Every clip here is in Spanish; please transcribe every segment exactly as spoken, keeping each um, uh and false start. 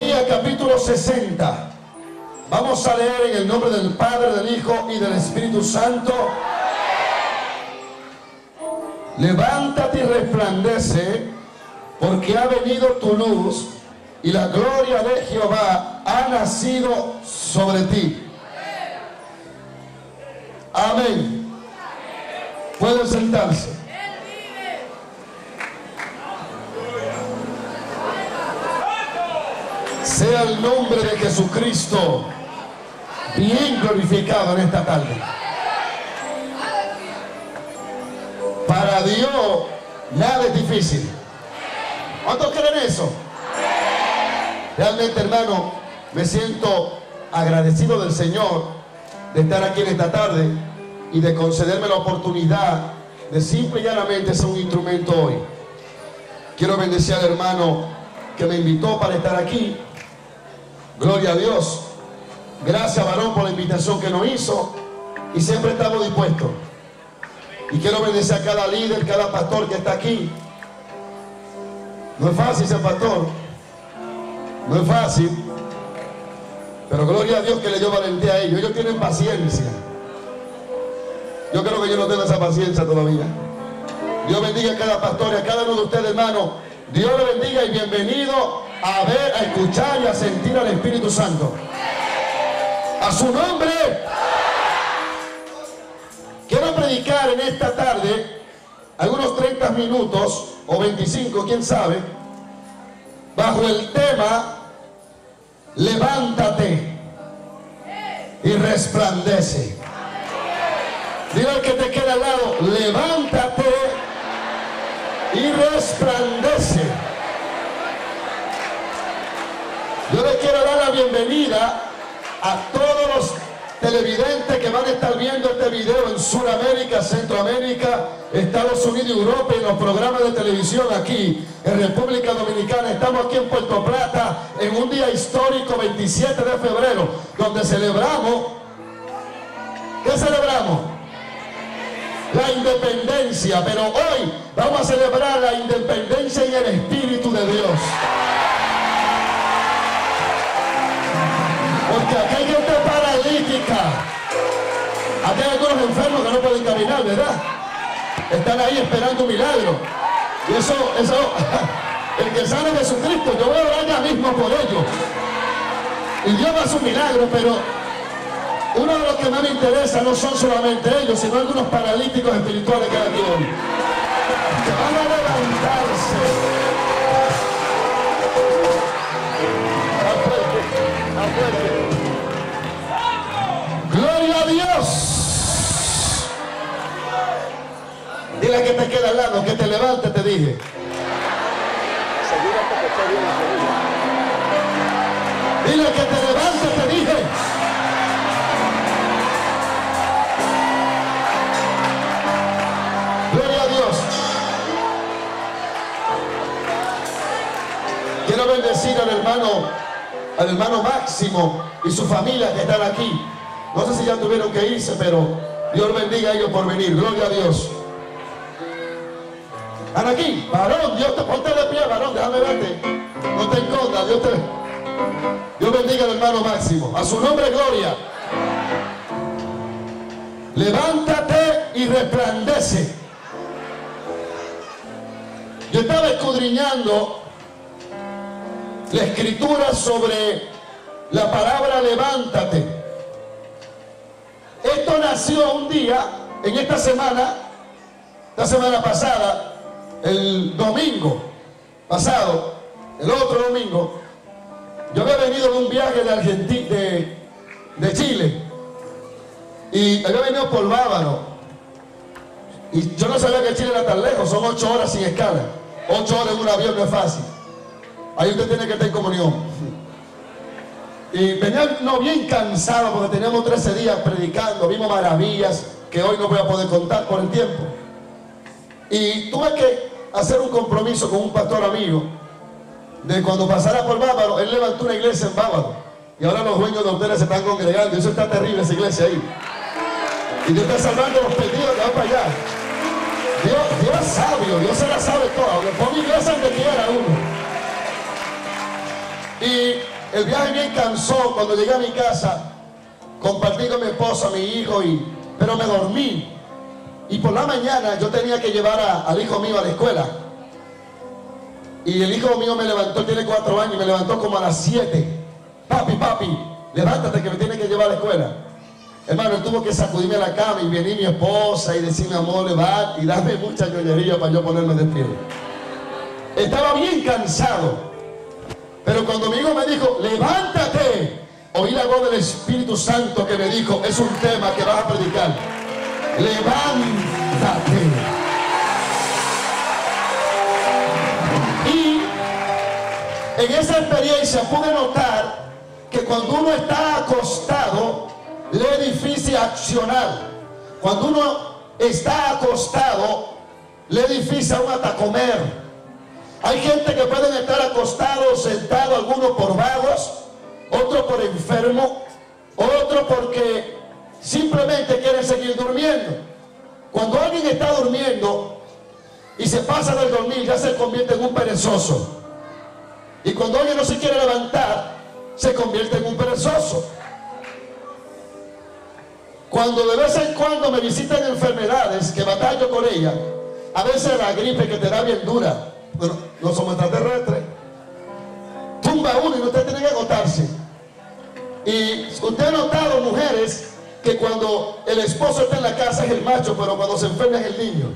Capítulo sesenta. Vamos a leer en el nombre del Padre, del Hijo y del Espíritu Santo. Levántate y resplandece, porque ha venido tu luz y la gloria de Jehová ha nacido sobre ti. Amén. Pueden sentarse. Sea el nombre de Jesucristo bien glorificado en esta tarde. Para Dios nada es difícil. ¿Cuántos creen eso? Realmente, hermano, me siento agradecido del Señor de estar aquí en esta tarde y de concederme la oportunidad de simple y llanamente ser un instrumento hoy. Quiero bendecir al hermano que me invitó para estar aquí. Gloria a Dios. Gracias, varón, por la invitación que nos hizo, y siempre estamos dispuestos. Y quiero bendecir a cada líder, cada pastor que está aquí. No es fácil ser pastor, no es fácil, pero gloria a Dios que le dio valentía a ellos. Ellos tienen paciencia. Yo creo que yo no tengo esa paciencia todavía. Dios bendiga a cada pastor y a cada uno de ustedes, hermano. Dios le bendiga y bienvenido a ver, a escuchar y a sentir al Espíritu Santo. A su nombre. Quiero predicar en esta tarde algunos treinta minutos o veinticinco, quién sabe, bajo el tema: levántate y resplandece. Dile al que te queda al lado: levántate y resplandece. Yo les quiero dar la bienvenida a todos los televidentes que van a estar viendo este video en Sudamérica, Centroamérica, Estados Unidos y Europa, en los programas de televisión aquí en República Dominicana. Estamos aquí en Puerto Plata en un día histórico, veintisiete de febrero, donde celebramos. ¿Qué celebramos? La independencia. Pero hoy vamos a celebrar la independencia en el Espíritu de Dios. Porque aquí hay gente paralítica, aquí hay algunos enfermos que no pueden caminar, ¿verdad? Están ahí esperando un milagro. Y eso, eso, el que sana es Jesucristo. Yo voy a orar ya mismo por ellos. Y Dios va a hacer un milagro, pero uno de los que más me interesa no son solamente ellos, sino algunos paralíticos espirituales que hay aquí hoy, que van a levantarse. Gloria a Dios. Dile que te queda al lado, que te levante, te dije. Dile que te levante, te dije. Gloria a Dios. Quiero bendecir al hermano, al hermano Máximo y su familia que están aquí. No sé si ya tuvieron que irse, pero Dios bendiga a ellos por venir. Gloria a Dios. ¿Están aquí? Varón, Dios te ponte de pie, varón, déjame verte. No te escondas, Dios te... Dios bendiga al hermano Máximo. A su nombre, gloria. Levántate y resplandece. Yo estaba escudriñando la escritura sobre la palabra levántate. Esto nació un día, en esta semana, la semana pasada, el domingo pasado, el otro domingo. Yo había venido de un viaje de Argentina, de, de Chile, y había venido por Bávaro, y yo no sabía que Chile era tan lejos. Son ocho horas sin escala. Ocho horas en un avión no es fácil. Ahí usted tiene que estar en comunión. Y venía no, bien cansado, porque teníamos trece días predicando, vimos maravillas que hoy no voy a poder contar por el tiempo. Y tuve que hacer un compromiso con un pastor amigo, de cuando pasara por Bávaro. Él levantó una iglesia en Bávaro, y ahora los dueños de hoteles se están congregando, y eso está terrible, esa iglesia ahí. Y Dios está salvando los perdidos que van para allá. Dios, Dios es sabio, Dios se la sabe toda. Le pone iglesia donde quiera uno. Y el viaje bien cansó. Cuando llegué a mi casa, compartí con mi esposa, mi hijo, y, pero me dormí. Y por la mañana yo tenía que llevar a, al hijo mío a la escuela. Y el hijo mío me levantó, tiene cuatro años, y me levantó como a las siete. Papi, papi, levántate que me tiene que llevar a la escuela. Hermano, él tuvo que sacudirme a la cama y venir mi esposa y decirme, amor, levántate, y darme mucha ñoñería para yo ponerme de pie. Estaba bien cansado. Pero cuando mi hijo me dijo, levántate, oí la voz del Espíritu Santo que me dijo, es un tema que vas a predicar. Levántate. Y en esa experiencia pude notar que cuando uno está acostado, le es difícil accionar. Cuando uno está acostado, le es difícil aún hasta comer. Hay gente que pueden estar acostados, sentados, algunos por vagos, otros por enfermos, otros porque simplemente quieren seguir durmiendo. Cuando alguien está durmiendo y se pasa del dormir, ya se convierte en un perezoso. Y cuando alguien no se quiere levantar, se convierte en un perezoso. Cuando de vez en cuando me visitan enfermedades que batallo con ellas, a veces la gripe que te da bien dura, bueno, no somos extraterrestres, tumba uno y usted tiene que agotarse. Y usted ha notado, mujeres, que cuando el esposo está en la casa es el macho, pero cuando se enferma es el niño.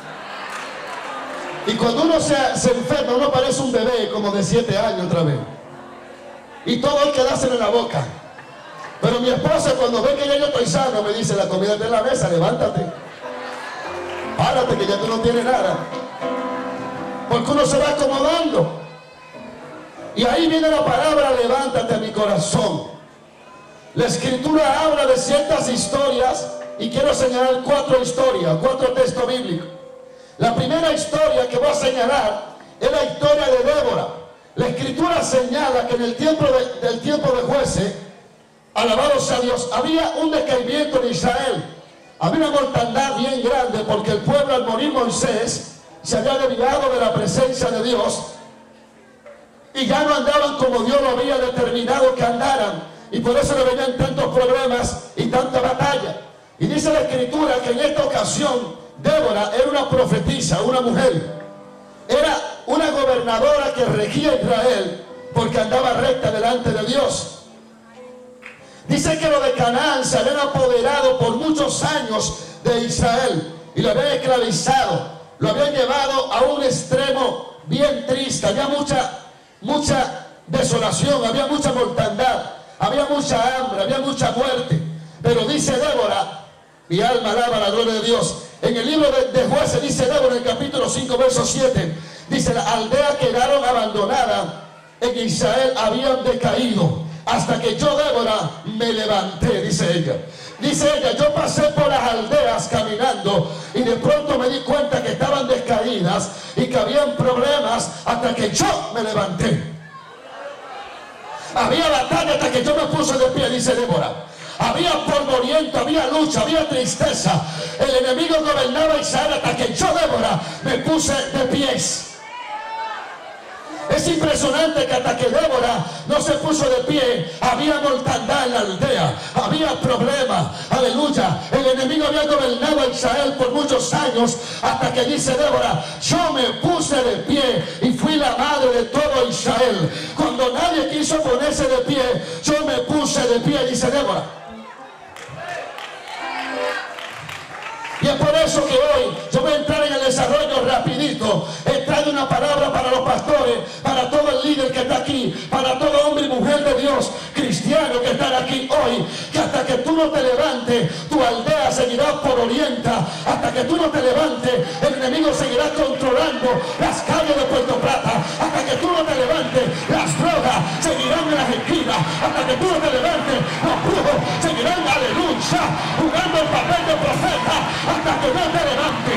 Y cuando uno se, se enferma, uno parece un bebé como de siete años otra vez. Y todo hay que dárselo en la boca. Pero mi esposa, cuando ve que ya yo estoy sano, me dice, la comida está en la mesa, levántate. Párate que ya tú no tienes nada. Porque uno se va acomodando. Y ahí viene la palabra levántate a mi corazón. La escritura habla de ciertas historias y quiero señalar cuatro historias, cuatro textos bíblicos. La primera historia que voy a señalar es la historia de Débora. La escritura señala que en el tiempo de, del tiempo de jueces, alabado sea Dios, había un decaimiento en Israel. Había una mortandad bien grande porque el pueblo, al morir Moisés, se había desviado de la presencia de Dios y ya no andaban como Dios lo había determinado que andaran, y por eso le venían tantos problemas y tanta batalla. Y dice la escritura que en esta ocasión Débora era una profetisa, una mujer, era una gobernadora que regía Israel porque andaba recta delante de Dios. Dice que los de Canaán se habían apoderado por muchos años de Israel y lo habían esclavizado, lo habían llevado a un extremo bien triste. Había mucha, mucha desolación, había mucha mortandad, había mucha hambre, había mucha muerte. Pero dice Débora, mi alma alaba la gloria de Dios, en el libro de, de Jueces dice Débora, en el capítulo cinco, verso siete, dice, las aldeas quedaron abandonadas en Israel, habían decaído, hasta que yo, Débora, me levanté, dice ella. Dice ella, yo pasé por las aldeas caminando y de pronto me di cuenta que estaban descaídas y que habían problemas hasta que yo me levanté. Había batalla hasta que yo me puse de pie, dice Débora. Había polvoriento, había lucha, había tristeza. El enemigo gobernaba Israel hasta que yo, Débora, me puse de pies. Es impresionante que hasta que Débora no se puso de pie, había mortandad en la aldea, había problemas, aleluya. El enemigo había gobernado a Israel por muchos años, hasta que dice Débora, yo me puse de pie y fui la madre de todo Israel. Cuando nadie quiso ponerse de pie, yo me puse de pie, dice Débora. Y es por eso que hoy yo voy a entrar en el desarrollo rapidito. He traído una palabra para los pastores, para todo el líder que está aquí, para todo hombre y mujer de Dios, cristiano que están aquí hoy, que hasta que tú no te levantes, tu aldea seguirá por orienta. Hasta que tú no te levantes, el enemigo seguirá controlando las calles de Puerto Plata. Hasta que tú no te levantes, las drogas seguirán en las esquinas. Hasta que tú no te levantes, los brujos seguirán, aleluya, jugando el papel de profeta. Hasta que no te levantes.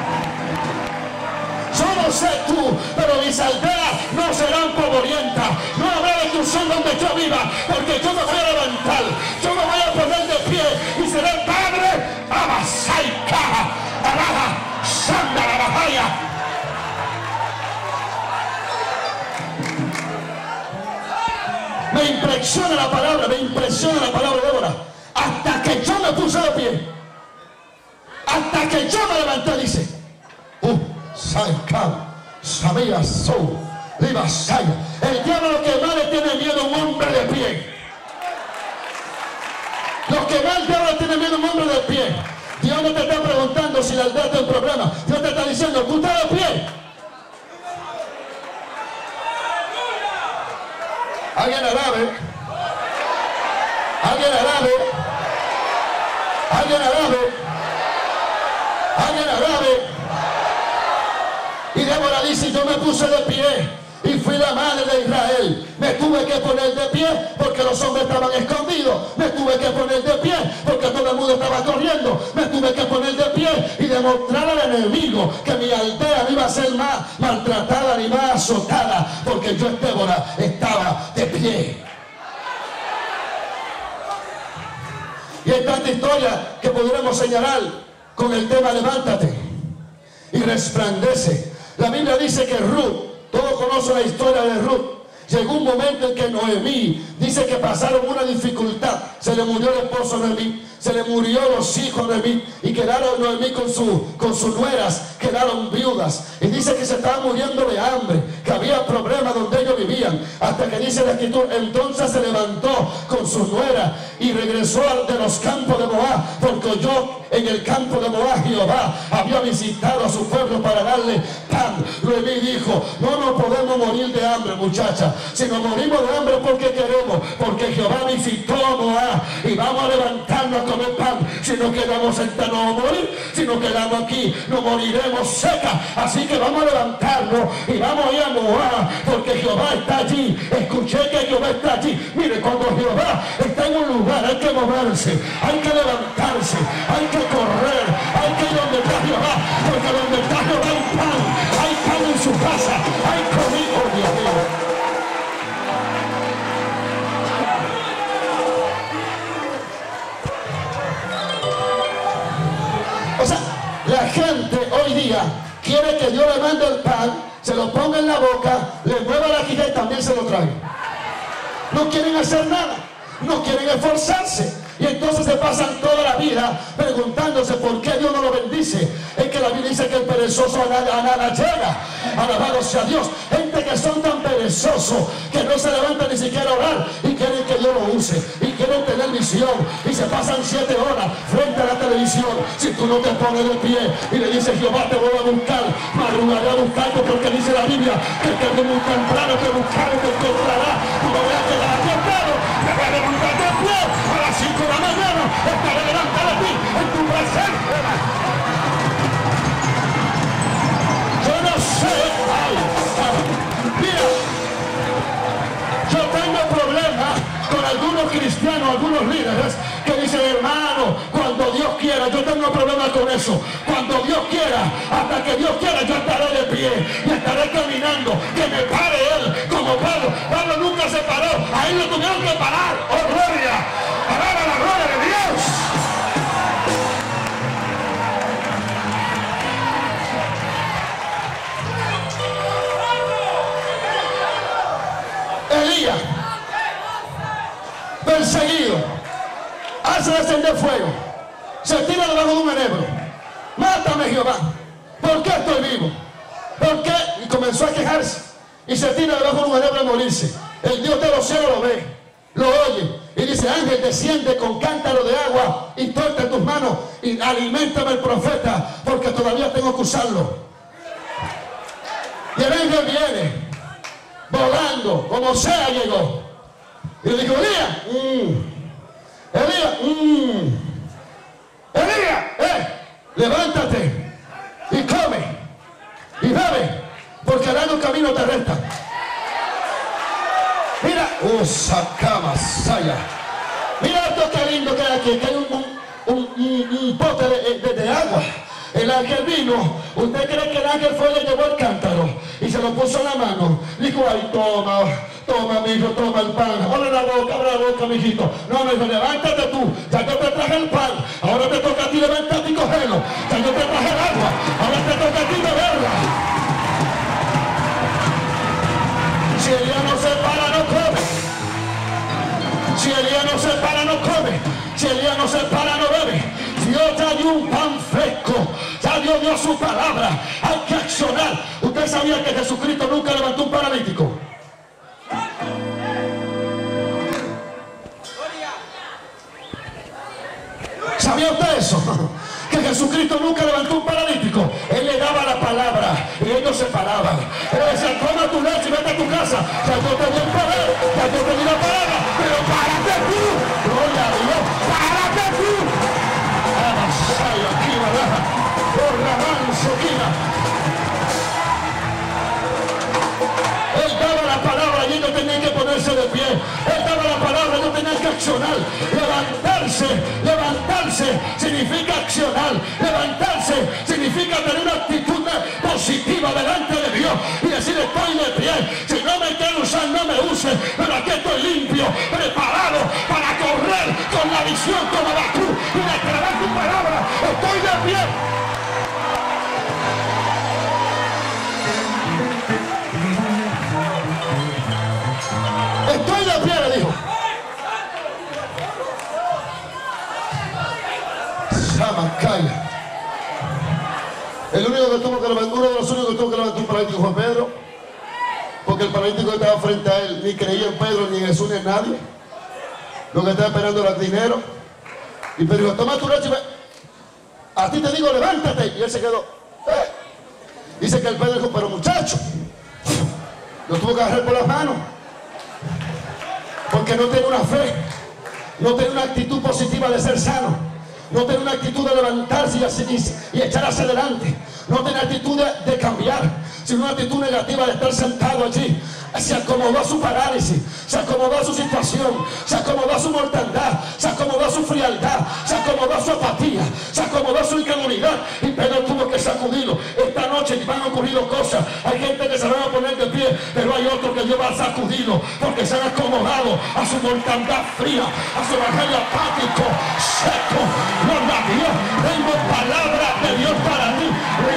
Yo no sé tú, pero mis aldeas no serán polvorientas. No habrá destrucción donde yo viva, porque yo me voy a levantar, yo me voy a poner de pie y seré el Padre. Amasaica, Abaja, Santa la Bajaya. Me impresiona la palabra, me impresiona la palabra de Débora. Hasta que yo me puse de pie. Hasta que yo me levanté, dice. Uh, Saikam, Sabía, Sou, Libasaya. El diablo lo que más le tiene miedo a un hombre de pie. Lo que más el diablo tiene miedo a un hombre de pie. Dios no te está preguntando si la aldea tiene un problema. Dios te está diciendo, tú estás de pie. Alguien alabe. Alguien alabe. Alguien alabe. Alguien alabe. Y Débora dice, yo me puse de pie. Y fui la madre de Israel. Me tuve que poner de pie porque los hombres estaban escondidos. Me tuve que poner de pie porque todo el mundo estaba corriendo. Me tuve que poner de pie y demostrar al enemigo que mi aldea no iba a ser más maltratada ni más azotada, porque yo, Débora, estaba de pie. Y hay tanta historia que podremos señalar con el tema levántate y resplandece. La Biblia dice que Ruth, todos conocen la historia de Ruth. Llegó un momento en que Noemí dice que pasaron una dificultad. Se le murió el esposo de Noemí, se le murió los hijos de Noemí y quedaron Noemí con, su, con sus nueras, quedaron viudas. Y dice que se estaban muriendo de hambre, que había problemas donde ellos vivían. Hasta que dice la escritura, entonces se levantó con sus nueras y regresó de los campos de Moab, porque oyó en el campo de Moab Jehová había visitado a su pueblo para darle pan. Noemí dijo, no nos podemos morir de hambre, muchacha. Si nos morimos de hambre porque queremos, porque Jehová visitó a Moab y vamos a levantarnos a comer pan. Si no quedamos sentados no vamos a morir, si no quedamos aquí no moriremos secas. Así que vamos a levantarnos y vamos a ir a Moab, porque Jehová está allí. Escuché que Jehová está allí. Mire, cuando Jehová está en un lugar hay que moverse, hay que levantarse, hay que correr, hay que ir donde está Jehová, porque donde está Jehová hay pan, hay pan en su casa, hay comida. Oh, Dios mío. O sea, la gente hoy día quiere que Dios le mande el pan, se lo ponga en la boca, le mueva la quija y también se lo trae. No quieren hacer nada, no quieren esforzarse. Y entonces se pasan toda la vida preguntándose por qué Dios no lo bendice. Es que la Biblia dice que el perezoso a nada, a nada llega. Alabado sea Dios. Gente que son tan perezosos que no se levantan ni siquiera a orar y quieren que Dios lo use y quieren tener visión y se pasan siete horas frente a la televisión. Si tú no te pones de pie y le dices, Jehová te voy a buscar, madrugaré a buscarte, porque dice la Biblia que el que es muy temprano te buscará y te encontrará. Tú no voy a quedar acostado, te voy a levantar de pie a las cinco de la mañana, estaré delante de ti en tu presencia. Yo no sé, ay, ay, mira, yo tengo problemas con algunos cristianos, algunos líderes que dicen, hermano, cuando Dios quiera. Yo tengo problemas con eso. Cuando Dios quiera, hasta que Dios quiera, yo estaré de pie y estaré caminando. Que me pare Él, como Pablo. Pablo nunca se paró, a Él lo tuvieron que parar. ¡Oh, gloria! ¡Alaba la gloria de Dios! Elías, perseguido, hace descender fuego, se tira debajo de un enebro. Mátame, Jehová, ¿por qué estoy vivo? ¿Por qué? Y comenzó a quejarse y se tira debajo de un enebro a morirse. El Dios de los cielos lo ve, lo oye y dice, ángel, desciende con cántaro de agua y torta en tus manos y aliméntame el profeta, porque todavía tengo que usarlo. Y el ángel viene volando, como sea llegó. Y le dijo, Elías, mmm, Elías, mmm, Elías, eh, levántate y come y bebe, porque el largo camino te resta. Mira, oh, sacama, saya. Mira esto que lindo que hay aquí, que hay un, un, un, un, un pote de, de, de agua. El ángel vino. ¿Usted cree que el ángel fue y le llevó el cántaro y se lo puso en la mano? Dijo, ay, toma, toma, mi hijo, toma el pan. Abre la boca, abre la boca, mi hijito. No, me dijo, levántate tú. Ya yo te traje el pan. Ahora te toca a ti levantarte y cogerlo. Ya yo te traje el agua. Ahora te toca a ti beberla. Si ella no se para, no come. Si Elías no se para, no come. Si Elías no se para, no bebe. Dios ya dio un pan fresco. Ya Dios dio su palabra. Hay que accionar. ¿Usted sabía que Jesucristo nunca levantó un paralítico? ¿Sabía usted eso? Que Jesucristo nunca levantó un paralítico. Él le daba la palabra y ellos se paraban. Él decía, toma tu leche y vete a tu casa. Ya yo te di el poder, ya yo te di la palabra, pero párate tú. Gloria a Dios, párate tú. Amasaya, aquí, baraja, por la manso, Él daba la palabra y ellos tenían que ponerse de pie. Él daba la palabra y ellos tenían que accionar. Levantarse, levantarse significa accionar. Levantarse significa tener una actitud positiva delante de Dios y decir, estoy de pie. Si no me quieren usar, no me usen, pero aquí estoy limpio, preparado para correr con la visión como Bakú y declarar tu palabra. Estoy de pie. Estoy de pie, le dijo. Samacaya. El único que tuvo que levantar, uno de los únicos que tuvo que levantar un paralítico fue Pedro. Porque el paralítico estaba frente a él, ni creía en Pedro, ni en Jesús, ni en nadie. Lo que estaba esperando era dinero. Y Pedro dijo, toma tu leche, a ti te digo, levántate. Y él se quedó. Eh. Dice que el Pedro dijo, pero muchacho, lo tuvo que agarrar por las manos. Porque no tiene una fe, no tiene una actitud positiva de ser sano, no tiene una actitud de levantarse y, así, y, y echar hacia adelante, no tiene actitud de, de cambiar, sino una actitud negativa de estar sentado allí. Se acomodó a su parálisis, se acomodó a su situación, se acomodó a su mortandad, se acomodó a su frialdad, se acomodó a su apatía, se acomodó a su incredulidad. Y Pedro tuvo que sacudirlo. Esta noche van a ocurrir cosas. Hay gente que se van a poner de pie, pero hay otros que Dios va a sacudirlo porque se han acomodado a su mortandad fría, a su evangelio apático, seco. Gloria a Dios. Tengo palabra de Dios para ti.